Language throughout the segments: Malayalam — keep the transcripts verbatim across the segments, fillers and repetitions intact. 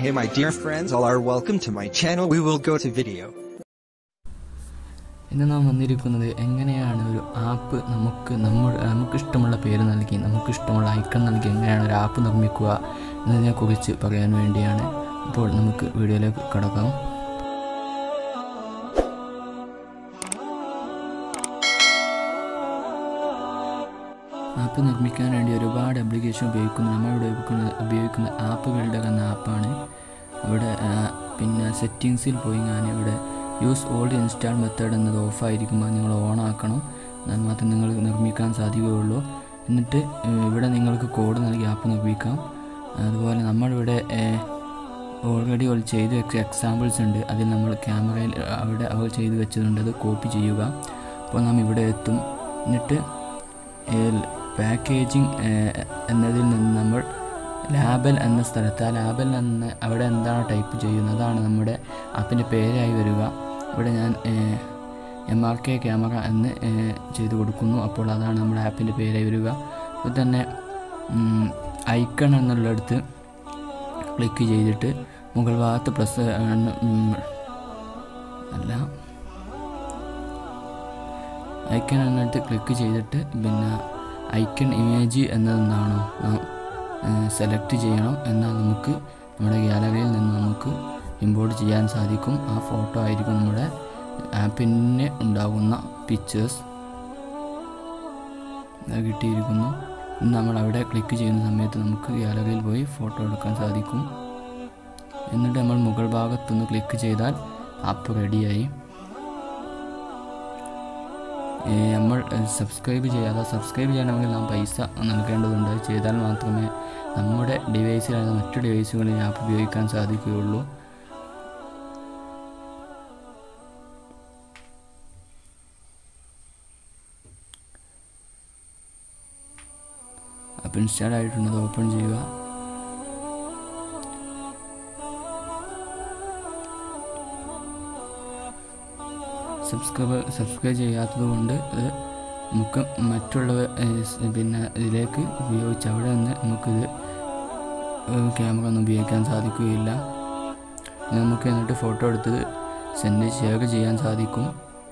Hey my dear friends, all are welcome to my channel. We will go to video. ഇന്ന് നാം വന്നിരിക്കുന്നത് എങ്ങനെയാണ് ഒരു ആപ്പ് നമുക്ക് നമ്മുടെ നമുക്കിഷ്ടമുള്ള പേര് നൽകി നമുക്കിഷ്ടമുള്ള ഐക്കൺ നൽകി എങ്ങനെയാണ് ഒരു ആപ്പ് നിർമ്മിക്കുക എന്നതിനെക്കുറിച്ച് പറയാൻ വേണ്ടിയാണ്. അപ്പോൾ നമുക്ക് വീഡിയോയിലേക്ക് കടക്കാം. ആപ്പ് നിർമ്മിക്കാൻ വേണ്ടി ഒരുപാട് ആപ്ലിക്കേഷൻ ഉപയോഗിക്കുന്നു. നമ്മളിവിടെ ഉപയോഗിക്കുന്ന ഉപയോഗിക്കുന്ന ആപ്പ് ബിൽഡർ എന്ന ആപ്പാണ്. ഇവിടെ പിന്നെ സെറ്റിങ്സിൽ പോയി ഞാനിവിടെ യൂസ് ഓൾഡ് ഇൻസ്റ്റാൾ മെത്തേഡ് എന്നത് ഓഫായിരിക്കുമ്പോൾ നിങ്ങൾ ഓൺ ആക്കണം. എന്നാൽ മാത്രം നിങ്ങൾ നിർമ്മിക്കാൻ സാധിക്കുകയുള്ളൂ. എന്നിട്ട് ഇവിടെ നിങ്ങൾക്ക് കോഡ് നൽകി ആപ്പ് നിർമ്മിക്കാം. അതുപോലെ നമ്മളിവിടെ ഓൾറെഡി അവർ ചെയ്ത് വെച്ച എക്സാമ്പിൾസ് ഉണ്ട്. അതിൽ നമ്മൾ ക്യാമറയിൽ അവിടെ അവർ ചെയ്ത് വെച്ചതുണ്ട്, അത് കോപ്പി ചെയ്യുക. അപ്പോൾ നാം ഇവിടെ എത്തും. എന്നിട്ട് പാക്കേജിങ് എന്നതിൽ നിന്ന് നമ്മൾ ലാബൽ എന്ന സ്ഥലത്ത് ആ ലാബൽ നിന്ന് അവിടെ എന്താണ് ടൈപ്പ് ചെയ്യുന്നത് അതാണ് നമ്മുടെ ആപ്പിൻ്റെ പേരായി വരിക. ഇവിടെ ഞാൻ എം ആർ കെ ക്യാമറ എന്ന് ചെയ്ത് കൊടുക്കുന്നു. അപ്പോൾ അതാണ് നമ്മുടെ ആപ്പിൻ്റെ പേരായി വരിക. അപ്പോൾ തന്നെ ഐക്കൺ എന്നുള്ളിടത്ത് ക്ലിക്ക് ചെയ്തിട്ട് മുകൾ ഭാഗത്ത് പ്ലസ് അല്ല ഐക്കൺ എന്നിട്ട് ക്ലിക്ക് ചെയ്തിട്ട് പിന്നെ ഐക്കൺ ഇമേജ് എന്നതെന്നാണോ നാം സെലക്ട് ചെയ്യണം. എന്നാൽ നമുക്ക് നമ്മുടെ ഗാലറിയിൽ നിന്ന് നമുക്ക് ഇമ്പോർട്ട് ചെയ്യാൻ സാധിക്കും. ആ ഫോട്ടോ ആയിരിക്കും നമ്മുടെ ആപ്പിന് ഉണ്ടാകുന്ന പിക്ചേഴ്സ് കിട്ടിയിരിക്കുന്നു. നമ്മൾ അവിടെ ക്ലിക്ക് ചെയ്യുന്ന സമയത്ത് നമുക്ക് ഗാലറിയിൽ പോയി ഫോട്ടോ എടുക്കാൻ സാധിക്കും. എന്നിട്ട് നമ്മൾ മുകൾ ഭാഗത്തൊന്ന് ക്ലിക്ക് ചെയ്താൽ ആപ്പ് റെഡിയായി. നമ്മൾ സബ്സ്ക്രൈബ് ചെയ്യാതെ സബ്സ്ക്രൈബ് ചെയ്യണമെങ്കിൽ നാം പൈസ നൽകേണ്ടതുണ്ട്. ചെയ്താൽ മാത്രമേ നമ്മുടെ ഡിവൈസിലായ മറ്റു ഡിവൈസുകളിൽ ആപ്പ് ഉപയോഗിക്കാൻ സാധിക്കുകയുള്ളൂ. ആപ്പ് ഇൻസ്റ്റാൾ ആയിട്ടുള്ളത് ഓപ്പൺ ചെയ്യുക. സബ്സ്ക്രൈബ് സബ്സ്ക്രൈബ് ചെയ്യാത്തത് കൊണ്ട് അത് നമുക്ക് മറ്റുള്ളവ പിന്നെ ഇതിലേക്ക് ഉപയോഗിച്ച് അവിടെ നിന്ന് നമുക്കിത് ക്യാമറ ഒന്നും ഉപയോഗിക്കാൻ സാധിക്കുകയില്ല. നമുക്ക് എന്നിട്ട് ഫോട്ടോ എടുത്ത് സെൻഡ് ഷെയർ ചെയ്യാൻ സാധിക്കും.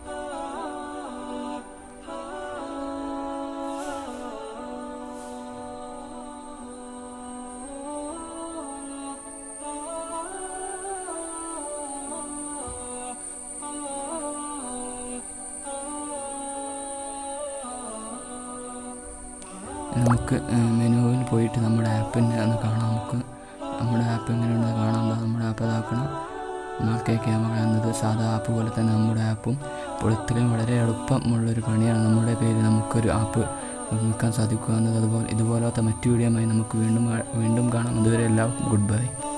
നമുക്ക് മെനുവിൽ പോയിട്ട് നമ്മുടെ ആപ്പിനെ ഒന്ന് കാണാം. നമുക്ക് നമ്മുടെ ആപ്പ് എങ്ങനെയുണ്ടെന്ന് കാണാം. നമ്മുടെ ആപ്പ് അതാക്കണം. മാർക്കെ ക്യാമറ എന്നത് സാധാ ആപ്പ് പോലെ തന്നെ നമ്മുടെ ആപ്പും. അപ്പോൾ ഇത്രയും വളരെ എളുപ്പമുള്ളൊരു പണിയാണ് നമ്മുടെ പേര് നമുക്കൊരു ആപ്പ് നിർമ്മിക്കാൻ സാധിക്കുക എന്നത്. അതുപോലെ ഇതുപോലത്തെ മറ്റു വീഡിയോയുമായി നമുക്ക് വീണ്ടും വീണ്ടും കാണാം. അതുവരെ എല്ലാവർക്കും ഗുഡ് ബൈ.